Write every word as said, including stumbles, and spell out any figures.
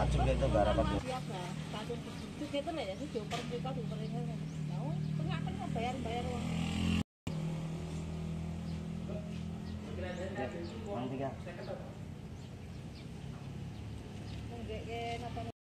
Macam gitu berapa tuh? Siapa? Satu juga itu ya sih dioper juga dioper ini. Tahu? Tengah kan bayar bayar uang. Mang tiga. Enggak kayak apa